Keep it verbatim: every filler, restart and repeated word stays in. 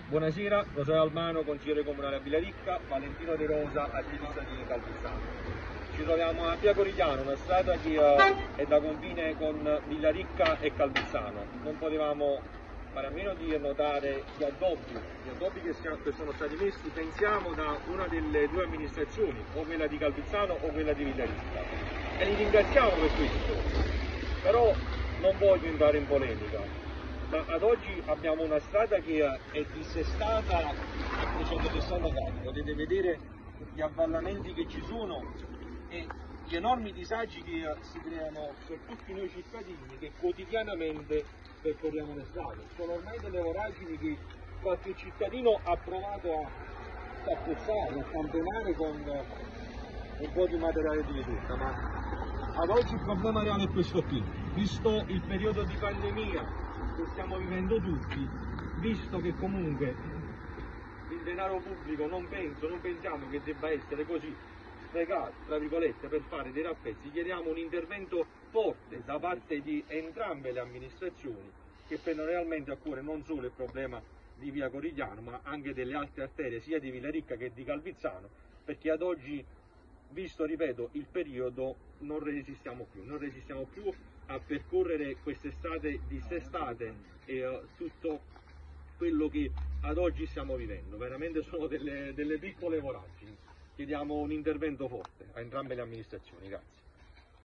Buonasera, Rosario Albano, consigliere comunale a Villaricca, Valentino De Rosa, attivista di Calvizzano. Ci troviamo a Via Corigliano, una strada che uh, è da confine con Villaricca e Calvizzano. Non potevamo fare a meno di notare gli addobbi, gli addobbi che, che sono stati messi, pensiamo, da una delle due amministrazioni, o quella di Calvizzano o quella di Villaricca. E li ringraziamo per questo, però non voglio entrare in polemica. Ma ad oggi abbiamo una strada che è dissestata a trecentosessanta gradi, potete vedere gli avvallamenti che ci sono e gli enormi disagi che si creano per tutti noi cittadini che quotidianamente percorriamo le strade. Sono ormai delle voragini che qualche cittadino ha provato a tappezzare, a campionare con un po' di materiale di risulta, ma ad oggi il problema reale è questo qui, visto il periodo di pandemia che stiamo vivendo tutti, visto che comunque il denaro pubblico non penso, non pensiamo che debba essere così sprecato, tra virgolette, per fare dei rappezzi, chiediamo un intervento forte da parte di entrambe le amministrazioni che prendono realmente a cuore non solo il problema di Via Corigliano, ma anche delle altre arterie sia di Villaricca che di Calvizzano, perché ad oggi, visto, ripeto, il periodo, non resistiamo più, non resistiamo più a percorrere queste strade dissestate e uh, tutto quello che ad oggi stiamo vivendo. Veramente sono delle, delle piccole voragini. Chiediamo un intervento forte a entrambe le amministrazioni. Grazie.